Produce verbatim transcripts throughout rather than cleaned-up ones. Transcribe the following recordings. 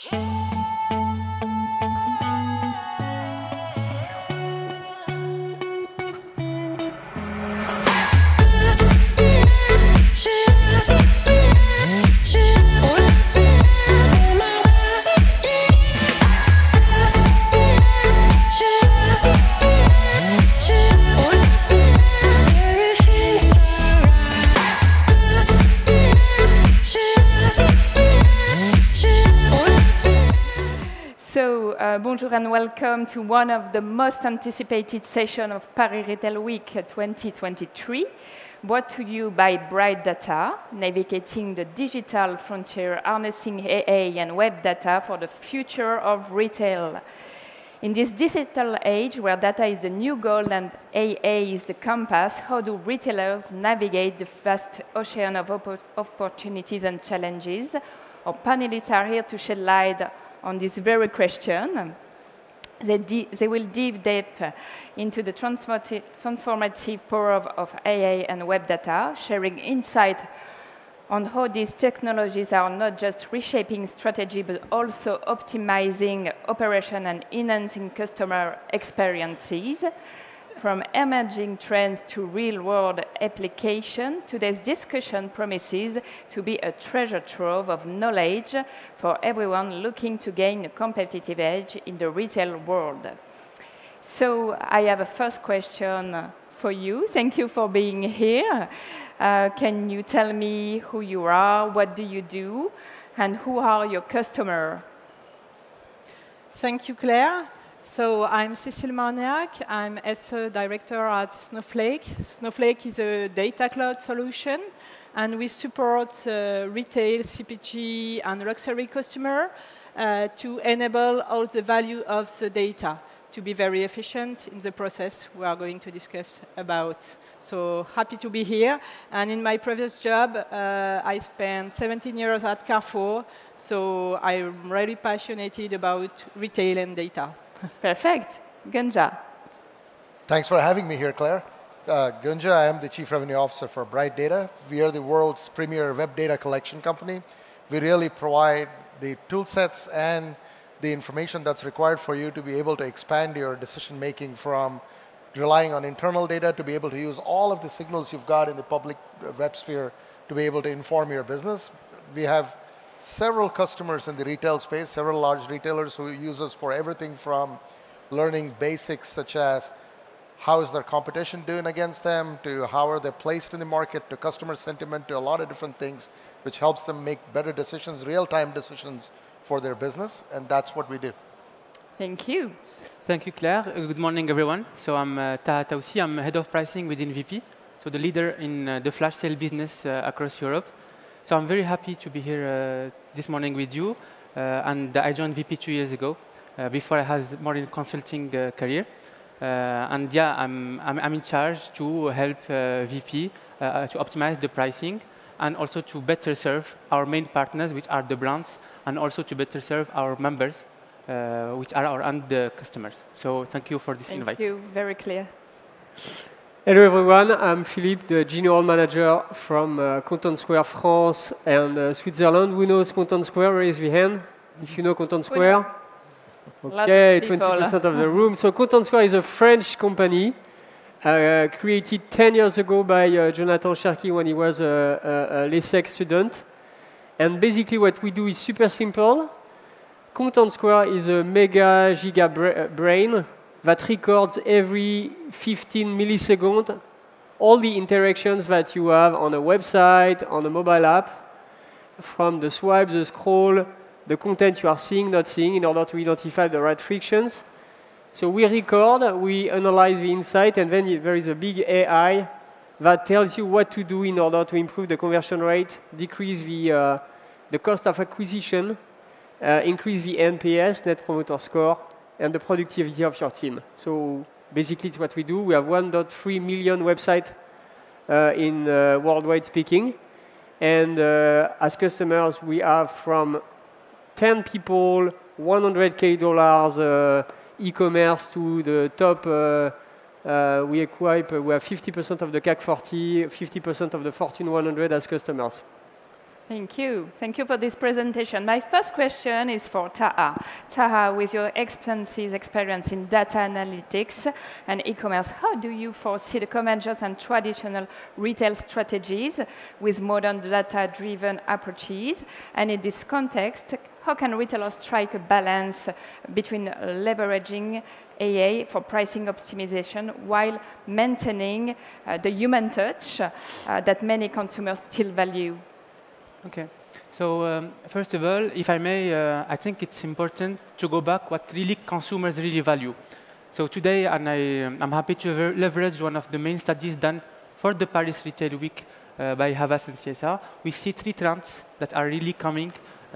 Uh, bonjour and welcome to one of the most anticipated sessions of Paris Retail Week twenty twenty-three, brought to you by Bright Data, navigating the digital frontier, harnessing A I and web data for the future of retail. In this digital age where data is the new gold and A I is the compass, how do retailers navigate the vast ocean of opp opportunities and challenges? Our panelists are here to shed light on this very question. They, they will dive deep into the transformative, transformative power of, of A I and web data, sharing insight on how these technologies are not just reshaping strategy, but also optimizing operation and enhancing customer experiences. From emerging trends to real-world application, today's discussion promises to be a treasure trove of knowledge for everyone looking to gain a competitive edge in the retail world. So I have a first question for you. Thank you for being here. Uh, can you tell me who you are, what do you do, and who are your customers? Thank you, Claire. So I'm Cécile Marniac. I'm S E Director at Snowflake. Snowflake is a data cloud solution, and we support uh, retail, C P G, and luxury customer uh, to enable all the value of the data to be very efficient in the process we are going to discuss about. So happy to be here. And in my previous job, uh, I spent seventeen years at Carrefour, so I'm really passionate about retail and data. Perfect. Gunja. Thanks for having me here, Claire. Uh, Gunja, I am the Chief Revenue Officer for Bright Data. We are the world's premier web data collection company. We really provide the tool sets and the information that's required for you to be able to expand your decision making from relying on internal data to be able to use all of the signals you've got in the public web sphere to be able to inform your business. We have several customers in the retail space, several large retailers who use us for everything from learning basics such as how is their competition doing against them, to how are they placed in the market, to customer sentiment, to a lot of different things, which helps them make better decisions, real-time decisions for their business, and that's what we do. Thank you. Thank you, Claire. Uh, good morning, everyone. So I'm uh, Taha Taoussi. I'm head of pricing within V P, so the leader in uh, the flash sale business uh, across Europe. So I'm very happy to be here uh, this morning with you. Uh, and I joined V P two years ago. Uh, before I had more in consulting uh, career. Uh, and yeah, I'm, I'm, I'm in charge to help uh, V P uh, to optimize the pricing and also to better serve our main partners, which are the brands, and also to better serve our members, uh, which are our end customers. So thank you for this thank invite. Thank you. Very clear. Hello everyone, I'm Philippe, the General Manager from uh, Content Square France and uh, Switzerland. Who knows Content Square? Raise your hand if you know Content Square. Okay, twenty percent of the room. So Content Square is a French company uh, created ten years ago by uh, Jonathan Cherki when he was a, a, a LESSEC student. And basically what we do is super simple. Content Square is a mega giga bra brain that records every fifteen milliseconds all the interactions that you have on a website, on a mobile app, from the swipe, the scroll, the content you are seeing, not seeing, in order to identify the right frictions. So we record, we analyze the insight, and then there is a big A I that tells you what to do in order to improve the conversion rate, decrease the, uh, the cost of acquisition, uh, increase the N P S, Net Promoter Score, and the productivity of your team. So basically it's what we do. We have one point three million websites uh, in uh, worldwide speaking. And uh, as customers, we have from ten people, one hundred K dollars uh, e-commerce to the top. Uh, uh, we equip, uh, we have fifty percent of the C A C forty, fifty percent of the Fortune one hundred as customers. Thank you. Thank you for this presentation. My first question is for Taha. Taha, with your extensive experience in data analytics and e-commerce, how do you foresee the convergence and traditional retail strategies with modern data-driven approaches? And in this context, how can retailers strike a balance between leveraging A I for pricing optimization while maintaining uh, the human touch uh, that many consumers still value? Okay. So um, first of all, if I may, uh, I think it's important to go back what really consumers really value. So today, and I, um, I'm happy to leverage one of the main studies done for the Paris Retail Week uh, by Havas and C S R. We see three trends that are really coming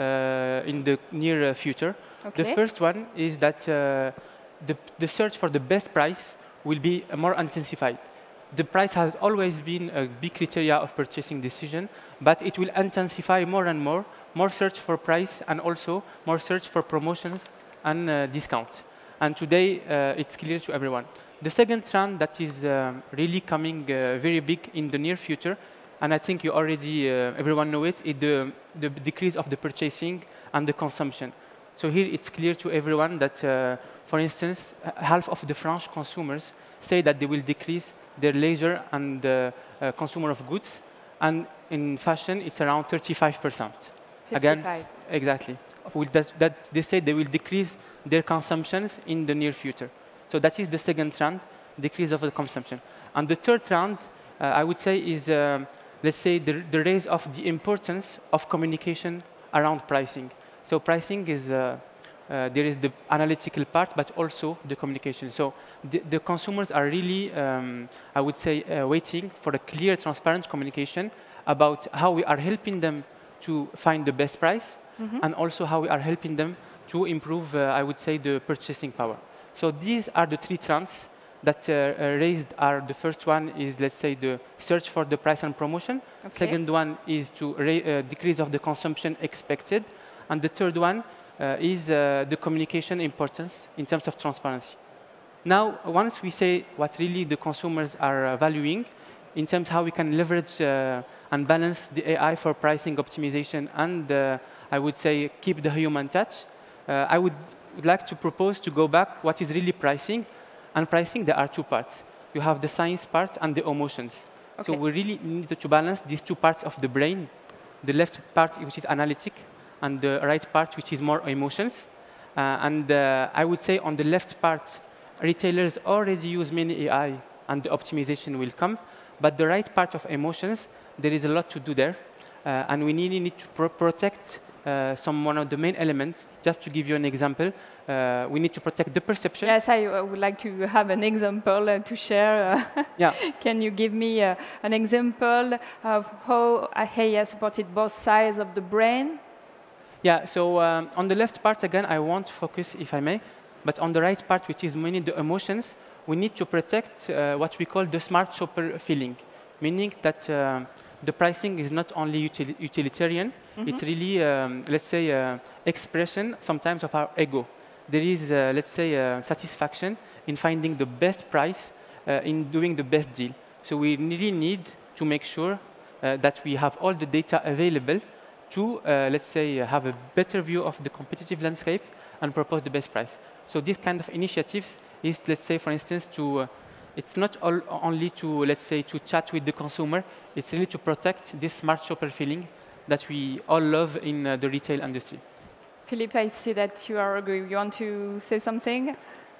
uh, in the near future. Okay. The first one is that uh, the, the search for the best price will be uh, more intensified. The price has always been a big criteria of purchasing decision, but it will intensify more and more, more search for price and also more search for promotions and uh, discounts. And today, uh, it's clear to everyone. The second trend that is um, really coming uh, very big in the near future, and I think you already, uh, everyone know it, is the, the decrease of the purchasing and the consumption. So here it's clear to everyone that, uh, for instance, half of the French consumers say that they will decrease their leisure and uh, uh, consumer of goods, and in fashion it's around thirty-five percent. Again, exactly. With that, that they say they will decrease their consumptions in the near future. So that is the second trend, decrease of the consumption. And the third trend, uh, I would say, is uh, let's say the, the raise of the importance of communication around pricing. So pricing is uh, Uh, there is the analytical part, but also the communication. So the, the consumers are really, um, I would say, uh, waiting for a clear, transparent communication about how we are helping them to find the best price, mm-hmm. and also how we are helping them to improve, uh, I would say, the purchasing power. So these are the three trends that uh, uh, raised are. The first one is, let's say, the search for the price and promotion. Okay. Second one is to uh, decrease of the consumption expected. And the third one Uh, is uh, the communication importance in terms of transparency. Now, once we say what really the consumers are uh, valuing, in terms how we can leverage uh, and balance the A I for pricing optimization and, uh, I would say, keep the human touch, uh, I would, would like to propose to go back what is really pricing. And pricing, there are two parts. You have the science part and the emotions. Okay. So we really need to balance these two parts of the brain, the left part, which is analytic, and the right part, which is more emotions. Uh, and uh, I would say on the left part, retailers already use many A I, and the optimization will come. But the right part of emotions, there is a lot to do there. Uh, and we really need to pro protect uh, some one of the main elements. Just to give you an example, uh, we need to protect the perception. Yes, I uh, would like to have an example uh, to share. Uh, yeah. Can you give me uh, an example of how A I has supported both sides of the brain? Yeah, so um, on the left part, again, I won't focus, if I may, but on the right part, which is mainly the emotions, we need to protect uh, what we call the smart shopper feeling, meaning that uh, the pricing is not only util utilitarian, mm-hmm. it's really, um, let's say, uh, expression sometimes of our ego. There is, uh, let's say, uh, satisfaction in finding the best price, uh, in doing the best deal. So we really need to make sure uh, that we have all the data available to, uh, let's say, uh, have a better view of the competitive landscape and propose the best price. So this kind of initiatives is, let's say, for instance, to, uh, it's not all only to, let's say, to chat with the consumer, it's really to protect this smart shopper feeling that we all love in uh, the retail industry. Philippe, I see that you are agree. You want to say something?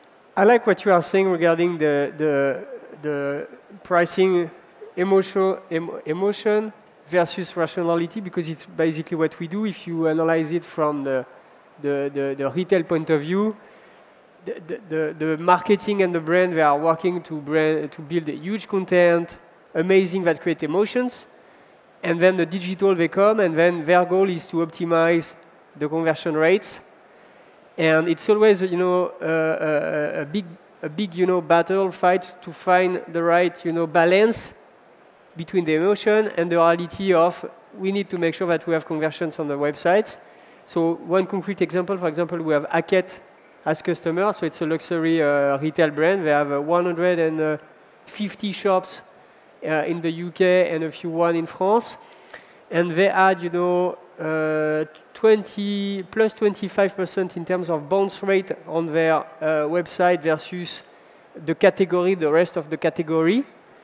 I like what you are saying regarding the, the, the pricing emotion, em emotion versus rationality, because it's basically what we do. If you analyze it from the, the, the, the retail point of view, the, the, the marketing and the brand, they are working to, brand, to build a huge content, amazing, that create emotions. And then the digital, they come, and then their goal is to optimize the conversion rates. And it's always, you know, uh, a, a big, a big, you know, battle fight to find the right, you know, balance between the emotion and the reality of we need to make sure that we have conversions on the website. So one concrete example, for example, we have Hackett as customer. So it's a luxury uh, retail brand. They have uh, one hundred fifty shops uh, in the U K and a few one in France. and they had, you know, uh, twenty plus twenty-five percent in terms of bounce rate on their uh, website versus the category, the rest of the category.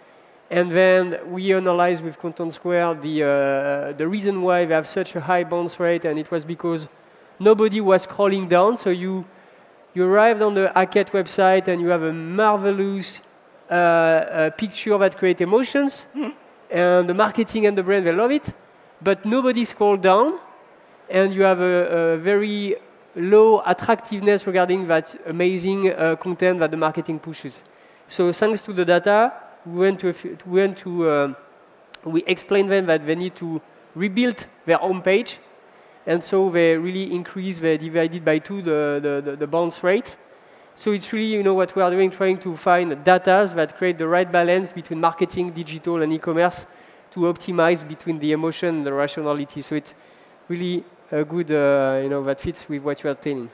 And then we analyzed with Content Square the, uh, the reason why they have such a high bounce rate, and it was because nobody was scrolling down. So you, you arrived on the Hackett website and you have a marvelous uh, uh, picture that creates emotions, and the marketing and the brand, they love it, but nobody scrolled down, and you have a, a very low attractiveness regarding that amazing uh, content that the marketing pushes. So thanks to the data, we went to, a few, we, went to uh, we explained them that they need to rebuild their home page, and so they really increased, they divided by two the, the, the, the bounce rate. So it's really, you know, what we are doing, trying to find data that create the right balance between marketing, digital, and e-commerce to optimize between the emotion and the rationality. So it's really a good, uh, you know, that fits with what you are telling.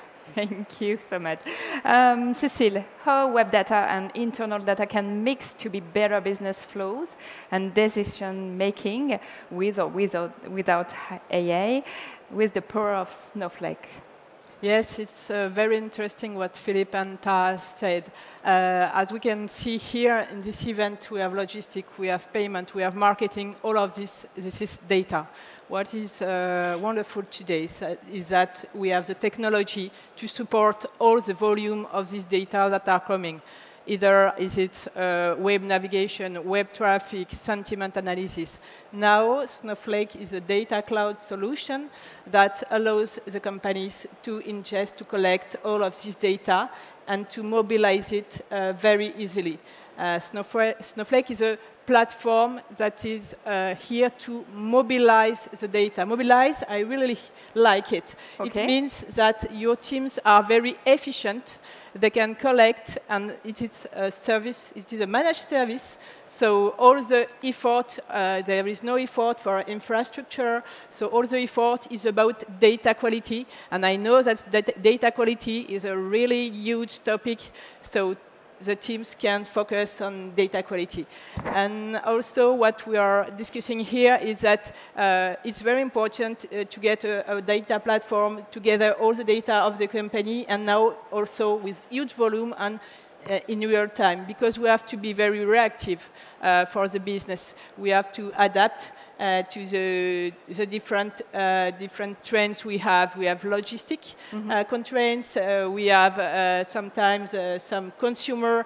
Thank you so much. Um, Cécile, how web data and internal data can mix to be better business flows and decision making with or without, without A I, with the power of Snowflake? Yes, it's uh, very interesting what Philippe and Tara said. Uh, as we can see here in this event, we have logistics, we have payment, we have marketing, all of this, this is data. What is uh, wonderful today is, uh, is that we have the technology to support all the volume of this data that are coming. Either is it uh, web navigation, web traffic, sentiment analysis. Now, Snowflake is a data cloud solution that allows the companies to ingest, to collect all of this data and to mobilize it uh, very easily. Uh, Snowflake, Snowflake is a platform that is uh, here to mobilize the data. Mobilize, I really like it. Okay. It means that your teams are very efficient. They can collect, and it is a service, it is a managed service. So all the effort, uh, there is no effort for infrastructure. So all the effort is about data quality. And I know that, that data quality is a really huge topic. So the teams can focus on data quality. And also what we are discussing here is that uh, it's very important uh, to get a, a data platform to gather all the data of the company, and now also with huge volume and uh, in real time, because we have to be very reactive uh, for the business. We have to adapt uh, to the, the different, uh, different trends we have. We have logistic mm-hmm. uh, constraints. Uh, we have uh, sometimes uh, some consumer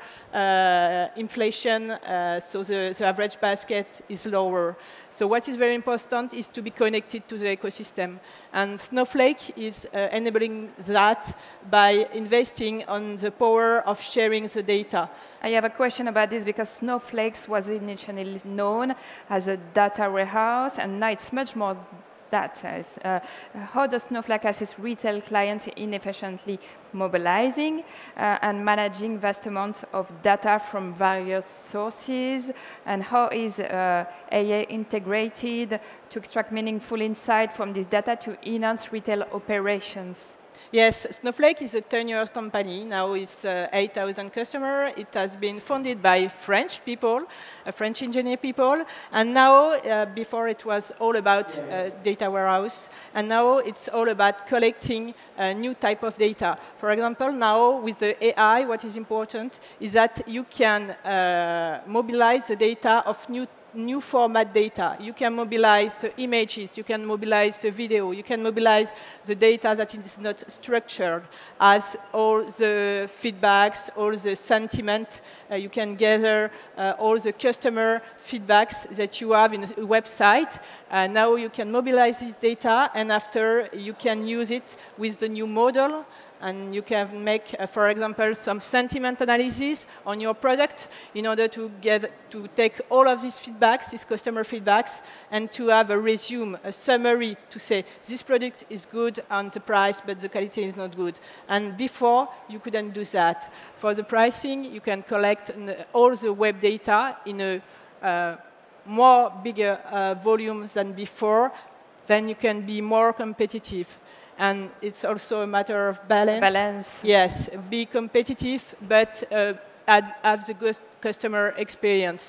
uh, inflation, uh, so the, the average basket is lower. So what is very important is to be connected to the ecosystem. And Snowflake is uh, enabling that by investing on the power of sharing the data. I have a question about this because Snowflake was initially known as a data warehouse, and now it's much more that. Uh, how does Snowflake assist retail clients in efficiently mobilizing uh, and managing vast amounts of data from various sources? And how is uh, A I integrated to extract meaningful insight from this data to enhance retail operations? Yes, Snowflake is a ten-year company. Now it's uh, eight thousand customers. It has been founded by French people, uh, French engineer people. And now, uh, before it was all about uh, data warehouse. And now it's all about collecting a new type of data. For example, now with the A I, what is important is that you can uh, mobilize the data of new new format data. You can mobilize the images, you can mobilize the video, you can mobilize the data that is not structured as all the feedbacks, all the sentiment. Uh, you can gather uh, all the customer feedbacks that you have in a website. Uh, now you can mobilize this data, and after you can use it with the new model. And you can make, uh, for example, some sentiment analysis on your product in order to get to take all of these feedbacks, these customer feedbacks, and to have a resume, a summary to say this product is good on the price, but the quality is not good. And before, you couldn't do that. For the pricing, you can collect all the web data in a uh, more bigger uh, volume than before. Then you can be more competitive. And it's also a matter of balance. Balance. Yes, be competitive, but uh, add, have the customer experience.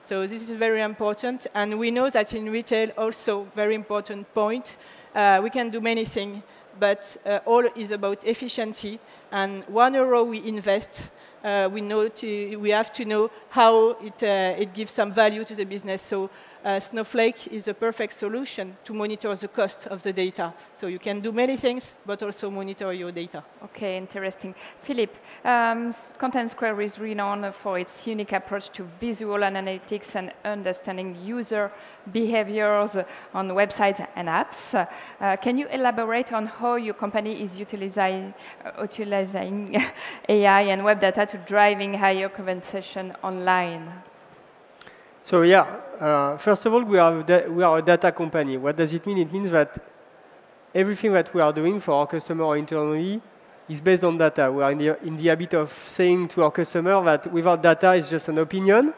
So this is very important. And we know that in retail, also very important point, uh, we can do many things, but uh, all is about efficiency. And one euro we invest, uh, we, know to, we have to know how it, uh, it gives some value to the business. So uh, Snowflake is a perfect solution to monitor the cost of the data. So you can do many things, but also monitor your data. Okay, interesting. Philippe, um, Content Square is renowned for its unique approach to visual analytics and understanding user behaviors on websites and apps. Uh, can you elaborate on how your company is utilizing, uh, utilizing A I and web data to driving higher conversation online? So yeah, uh, first of all, we are, we are a data company. What does it mean? It means that everything that we are doing for our customer internally is based on data. We are in the, in the habit of saying to our customer that without data, it's just an opinion.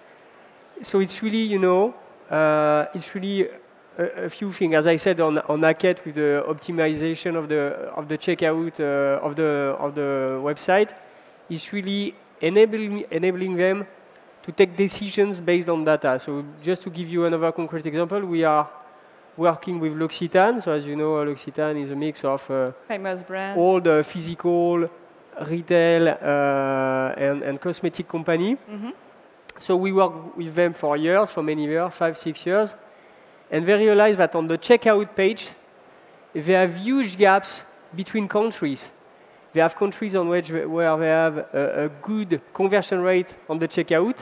So it's really, you know, uh, it's really a, a few things. As I said on, on Hackett with the optimization of the, of the checkout uh, of, the, of the website, it's really enabling, enabling them to take decisions based on data. So just to give you another concrete example, we are working with L'Occitane. So as you know, L'Occitane is a mix of uh, famous brand, all the physical, retail, uh, and, and cosmetic company. Mm-hmm. So we work with them for years, for many years, five, six years, and they realize that on the checkout page, they have huge gaps between countries. They have countries on which where they have a, a good conversion rate on the checkout,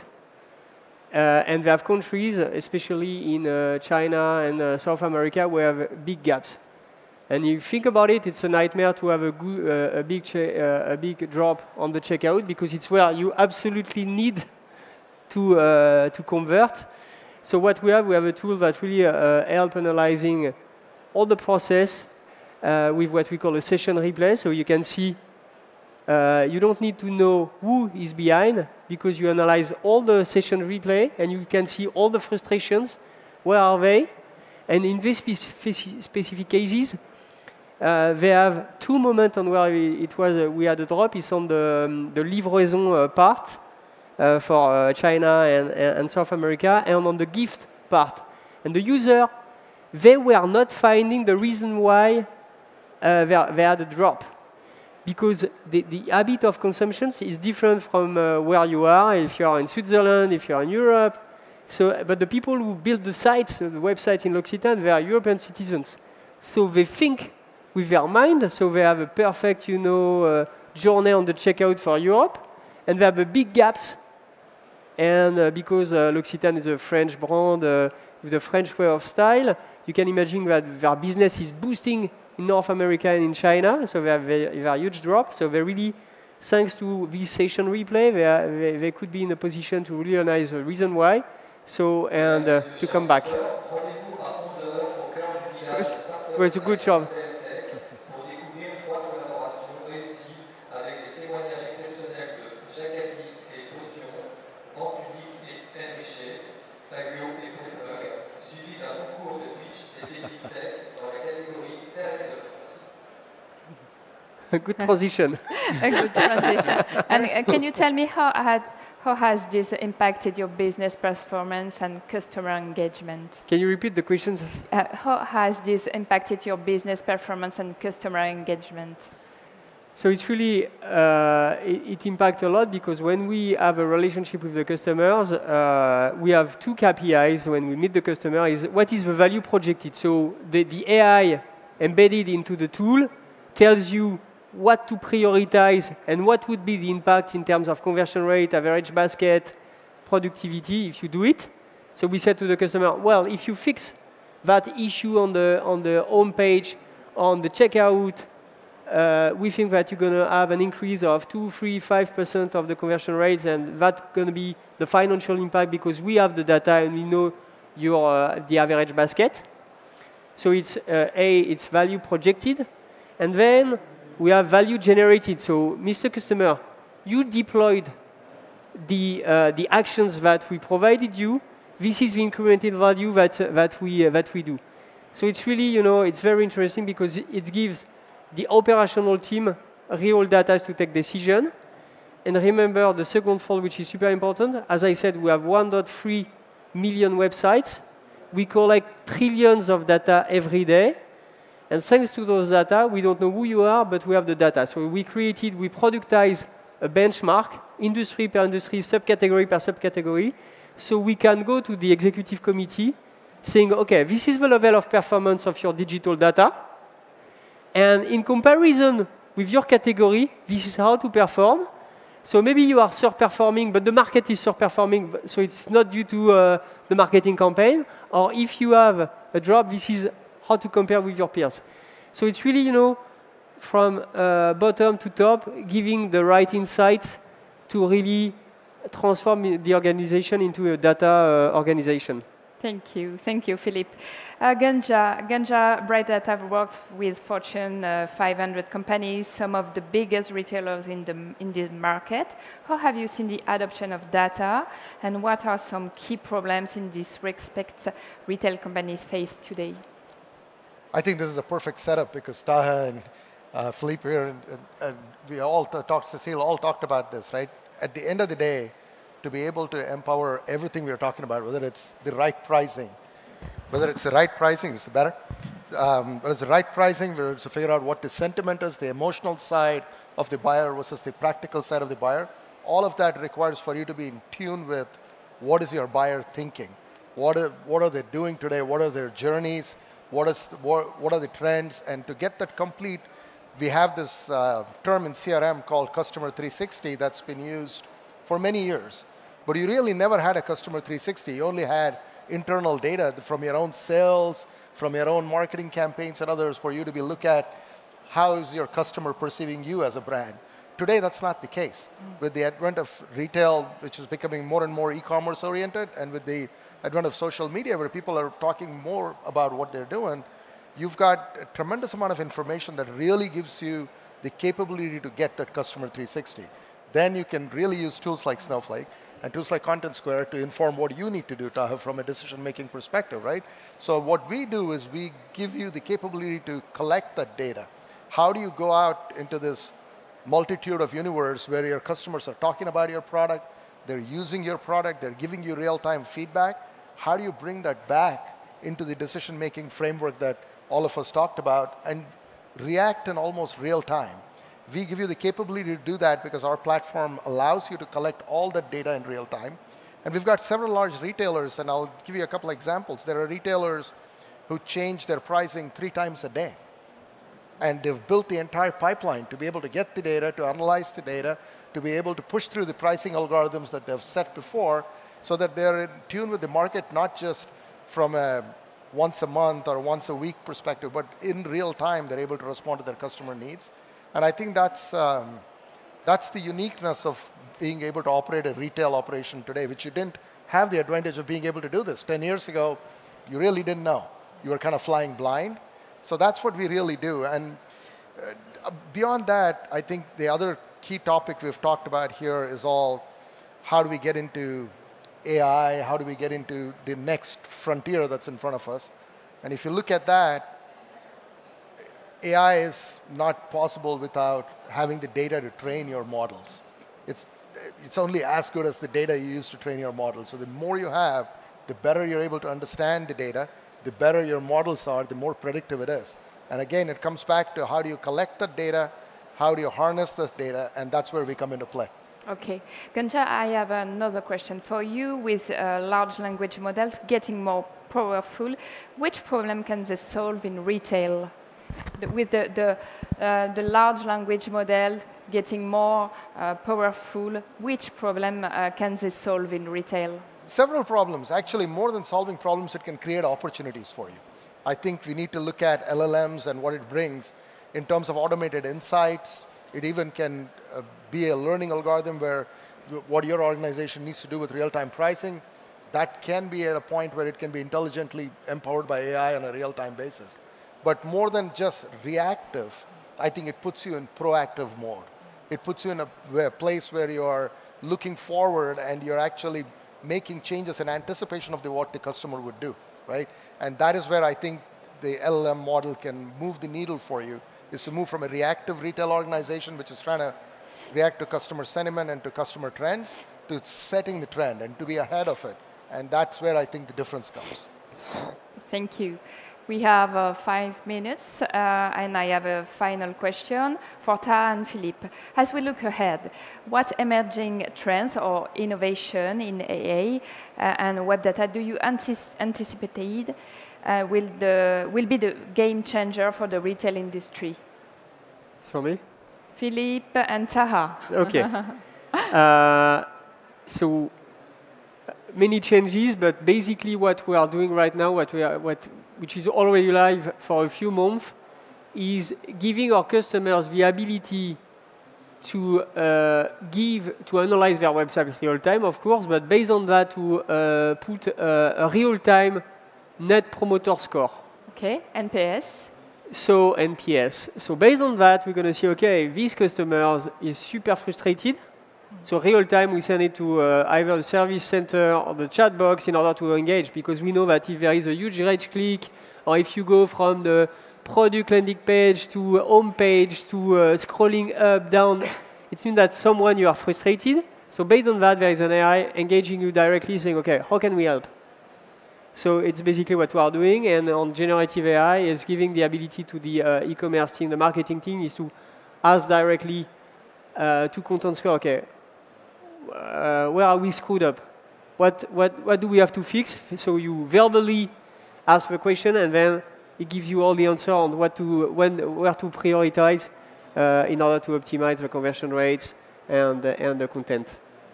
uh, and they have countries, especially in uh, China and uh, South America, where they have big gaps. And you think about it, it's a nightmare to have a, good, uh, a, big uh, a big drop on the checkout because it's where you absolutely need to uh, to convert. So what we have, we have a tool that really uh, help analyzing all the process. Uh, with what we call a session replay, so you can see, uh, you don't need to know who is behind, because you analyze all the session replay, and you can see all the frustrations, where are they, and in these speci specific cases, uh, they have two moments on where it was, uh, we had a drop, it's on the, um, the livraison uh, part, uh, for uh, China and, and South America, and on the gift part. And the user, they were not finding the reason why Uh, they, they had a drop, because the, the habit of consumption is different from uh, where you are, if you are in Switzerland, if you are in Europe. So, but the people who build the sites, the website in L'Occitane, they are European citizens. So they think with their mind, so they have a perfect, you know, uh, journey on the checkout for Europe, and they have a big gaps. And uh, because uh, L'Occitane is a French brand uh, with a French way of style, you can imagine that their business is boosting in North America and in China, so they have a huge drop. So they really, thanks to this session replay, they, are, they, they could be in a position to realize the reason why, so and uh, to come back. It was a good job. A good transition. A good transition. And uh, can you tell me how, had, how has this impacted your business performance and customer engagement? Can you repeat the questions? Uh, how has this impacted your business performance and customer engagement? So it's really, uh, it, it impacts a lot, because when we have a relationship with the customers, uh, we have two K P Is when we meet the customer, is what is the value projected. So the, the A I embedded into the tool tells you what to prioritize and what would be the impact in terms of conversion rate, average basket, productivity if you do it. So we said to the customer, well, if you fix that issue on the, on the home page, on the checkout, uh, we think that you're going to have an increase of two, three, five percent of the conversion rates, and that's going to be the financial impact because we have the data and we know your, uh, the average basket. So it's, uh, A, it's value projected, and then we have value generated. So, Mister Customer, you deployed the, uh, the actions that we provided you. This is the incremental value that, uh, that, we, uh, that we do. So it's really, you know, it's very interesting because it gives the operational team real data to take decision. And remember the second fold, which is super important. As I said, we have one point three million websites. We collect trillions of data every day. And thanks to those data, we don't know who you are, but we have the data. So we created, we productized a benchmark, industry per industry, subcategory per subcategory, so we can go to the executive committee saying, OK, this is the level of performance of your digital data. And in comparison with your category, this is how to perform. So maybe you are surperforming, but the market is surperforming, so it's not due to uh, the marketing campaign. Or if you have a drop, this is how to compare with your peers. So it's really, you know, from uh, bottom to top, giving the right insights to really transform the organization into a data uh, organization. Thank you. Thank you, Philippe. Uh, Ganja, Ganja Bright Data works with Fortune uh, five hundred companies, some of the biggest retailers in the, in the market. How have you seen the adoption of data, and what are some key problems in this respect retail companies face today? I think this is a perfect setup because Taha and uh, Philippe here, and, and, and we all talked, Cecile, all talked about this, right? At the end of the day, to be able to empower everything we are talking about, whether it's the right pricing, whether it's the right pricing, is it better? Um, whether it's the right pricing, whether it's to figure out what the sentiment is, the emotional side of the buyer versus the practical side of the buyer, all of that requires for you to be in tune with what is your buyer thinking, what are, what are they doing today, what are their journeys, what, is, what, what are the trends, and to get that complete, we have this uh, term in C R M called Customer three sixty that's been used for many years. But you really never had a Customer three sixty. You only had internal data from your own sales, from your own marketing campaigns and others for you to be look at how is your customer perceiving you as a brand. Today, that's not the case. Mm. With the advent of retail, which is becoming more and more e-commerce oriented, and with the advent of social media, where people are talking more about what they're doing, you've got a tremendous amount of information that really gives you the capability to get that Customer three sixty. Then you can really use tools like Snowflake and tools like Content Square to inform what you need to do, Taha, from a decision-making perspective, right? So what we do is we give you the capability to collect that data. How do you go out into this multitude of universe where your customers are talking about your product, they're using your product, they're giving you real-time feedback? How do you bring that back into the decision-making framework that all of us talked about and react in almost real time? We give you the capability to do that because our platform allows you to collect all that data in real time. And we've got several large retailers, and I'll give you a couple examples. There are retailers who change their pricing three times a day. And they've built the entire pipeline to be able to get the data, to analyze the data, to be able to push through the pricing algorithms that they've set before so that they're in tune with the market, not just from a once a month or once a week perspective, but in real time, they're able to respond to their customer needs. And I think that's, um, that's the uniqueness of being able to operate a retail operation today, which you didn't have the advantage of being able to do this. Ten years ago, you really didn't know. You were kind of flying blind. So that's what we really do. And uh, beyond that, I think the other key topic we've talked about here is all how do we get into A I, how do we get into the next frontier that's in front of us. And if you look at that, A I is not possible without having the data to train your models. It's, it's only as good as the data you use to train your models. So the more you have, the better you're able to understand the data, the better your models are, the more predictive it is. And again, it comes back to how do you collect the data, how do you harness this data, and that's where we come into play. Okay. Ganja, I have another question for you. With uh, large language models getting more powerful, which problem can they solve in retail? The, with the, the, uh, the large language model getting more uh, powerful, which problem uh, can they solve in retail? Several problems. Actually, more than solving problems, it can create opportunities for you. I think we need to look at L L Ms and what it brings in terms of automated insights. It even can uh, be a learning algorithm where what your organization needs to do with real-time pricing, that can be at a point where it can be intelligently empowered by A I on a real-time basis. But more than just reactive, I think it puts you in proactive mode. It puts you in a, a place where you are looking forward and you're actually making changes in anticipation of the, what the customer would do, right? And that is where I think the L L M model can move the needle for you, is to move from a reactive retail organization, which is trying to react to customer sentiment and to customer trends, to setting the trend and to be ahead of it And that's where I think the difference comes. Thank you. We have uh, five minutes, uh, and I have a final question for Taha and Philippe. As we look ahead, what emerging trends or innovation in A I uh, and web data do you antis anticipate uh, will, the, will be the game changer for the retail industry? It's for me? Philippe and Taha. Okay. uh, so many changes, but basically what we are doing right now, what we are, what, which is already live for a few months, is giving our customers the ability to uh, give, to analyze their website in real time, of course, but based on that to uh, put uh, a real-time Net Promoter Score. Okay, N P S. So N P S. So based on that, we're going to see, okay, this customer is super frustrated. So real time, we send it to uh, either the service center or the chat box in order to engage, because we know that if there is a huge rage click, or if you go from the product landing page to home page to uh, scrolling up, down, it means that someone you are frustrated. So based on that, there is an A I engaging you directly, saying, okay, how can we help? So it's basically what we are doing, and on generative A I is giving the ability to the uh, e-commerce team, the marketing team, is to ask directly uh, to Content Square, okay, Uh, where are we screwed up? What, what, what do we have to fix? So you verbally ask the question, and then it gives you all the answer on what to, when, where to prioritize uh, in order to optimize the conversion rates and, uh, and the content.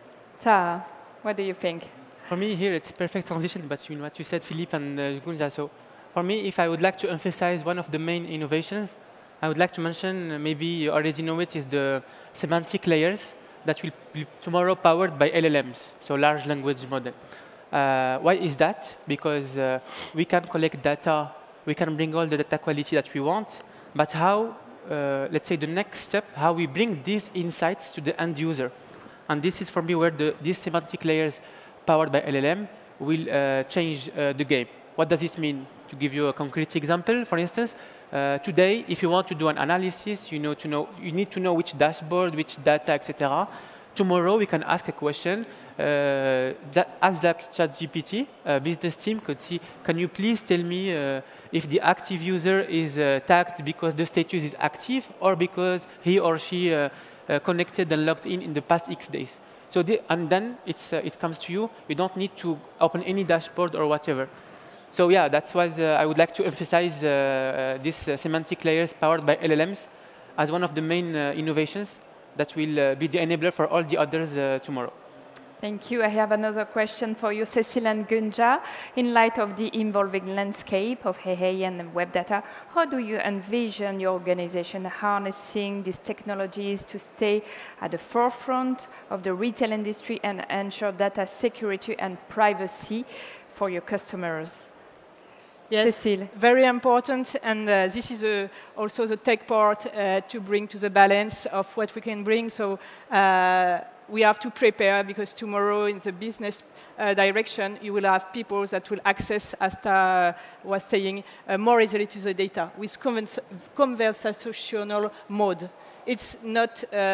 Taha, what do you think? For me, here it's perfect transition between what you said, Philippe and uh, Gunja. So for me, if I would like to emphasize one of the main innovations, I would like to mention, uh, maybe you already know it, is the semantic layers that will be tomorrow powered by L L Ms, so large language model. Uh, why is that? Because uh, we can collect data, we can bring all the data quality that we want, but how, uh, let's say the next step, how we bring these insights to the end user. And this is for me where the, these semantic layers powered by L L M will uh, change uh, the game. What does this mean? To give you a concrete example, for instance, Uh, today, if you want to do an analysis, you, know to know, you need to know which dashboard, which data, et cetera. Tomorrow, we can ask a question. Uh, that, as that ChatGPT, uh, business team could see, can you please tell me uh, if the active user is uh, tagged because the status is active or because he or she uh, uh, connected and logged in in the past X days? So the, and then it's, uh, it comes to you. You don't need to open any dashboard or whatever. So yeah, that's why uh, I would like to emphasize uh, uh, these uh, semantic layers powered by L L Ms as one of the main uh, innovations that will uh, be the enabler for all the others uh, tomorrow. Thank you. I have another question for you, Cécile and Gunja. In light of the evolving landscape of A I and web data, how do you envision your organization harnessing these technologies to stay at the forefront of the retail industry and ensure data security and privacy for your customers? Yes, Cécile. very important, and uh, this is uh, also the tech part uh, to bring to the balance of what we can bring. So uh, we have to prepare, because tomorrow in the business uh, direction, you will have people that will access, as Taha was saying, uh, more easily to the data with convers conversational mode. It's not uh,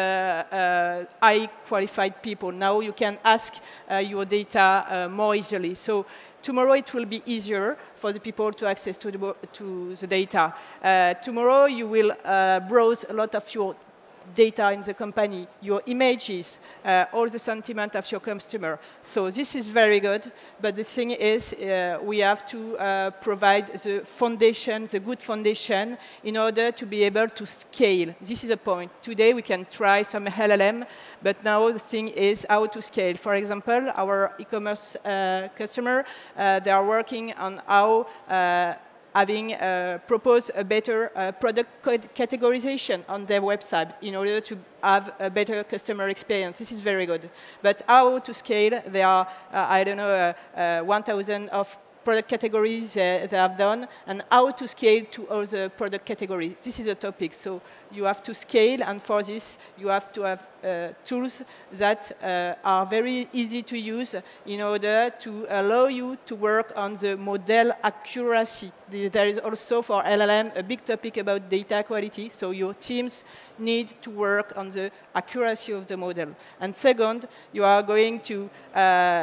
uh, high qualified people. Now you can ask uh, your data uh, more easily. So tomorrow it will be easier for the people to access to the, to the data. Uh, tomorrow you will uh, browse a lot of your data in the company, your images, uh, all the sentiment of your customer. So this is very good, but the thing is uh, we have to uh, provide the foundation, the good foundation, in order to be able to scale. This is the point. Today we can try some L L M, but now the thing is how to scale. For example, our e-commerce uh, customer, uh, they are working on how uh, having uh, proposed a better uh, product categorization on their website in order to have a better customer experience. This is very good. But how to scale? There are, uh, I don't know, uh, uh, one thousand of product categories uh, they have done, and how to scale to all the product categories. This is a topic. So you have to scale, and for this, you have to have uh, tools that uh, are very easy to use in order to allow you to work on the model accuracy. There is also for L L M a big topic about data quality, so your teams need to work on the accuracy of the model. And second, you are going to uh,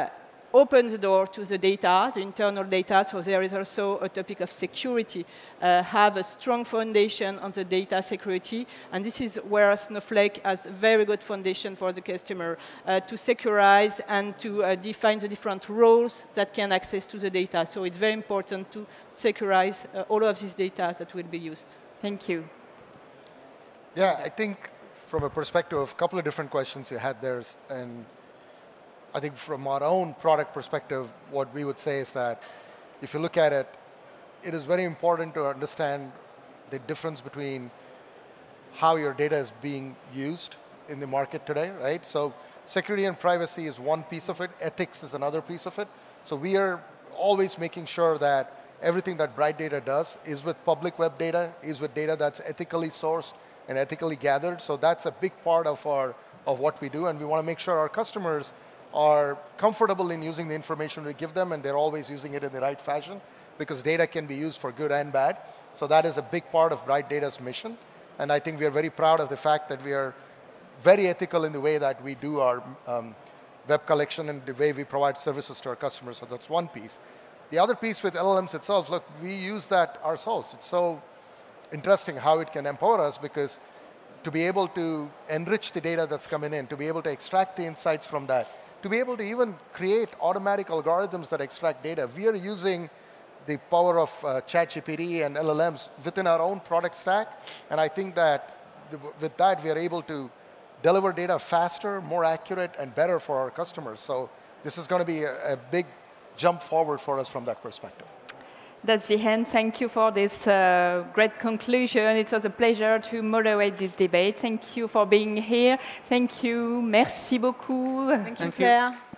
open the door to the data, the internal data, so there is also a topic of security. Uh, have a strong foundation on the data security, and this is where Snowflake has a very good foundation for the customer uh, to securize and to uh, define the different roles that can access to the data. So it's very important to securize uh, all of this data that will be used. Thank you. Yeah, I think from a perspective of a couple of different questions you had there, and I think from our own product perspective, what we would say is that if you look at it, it is very important to understand the difference between how your data is being used in the market today, right? So security and privacy is one piece of it. Ethics is another piece of it. So we are always making sure that everything that Bright Data does is with public web data, is with data that's ethically sourced and ethically gathered. So that's a big part of, our, of what we do, and we want to make sure our customers are comfortable in using the information we give them, and they're always using it in the right fashion, because data can be used for good and bad. So that is a big part of Bright Data's mission. And I think we are very proud of the fact that we are very ethical in the way that we do our um, web collection and the way we provide services to our customers. So that's one piece. The other piece with L L Ms itself, look, we use that ourselves. It's so interesting how it can empower us, because to be able to enrich the data that's coming in, to be able to extract the insights from that, to be able to even create automatic algorithms that extract data. We are using the power of uh, ChatGPT and L L Ms within our own product stack, and I think that the, with that we are able to deliver data faster, more accurate, and better for our customers. So this is going to be a, a big jump forward for us from that perspective. That's the end. Thank you for this uh, great conclusion. It was a pleasure to moderate this debate. Thank you for being here. Thank you. Merci beaucoup. Thank you, Claire.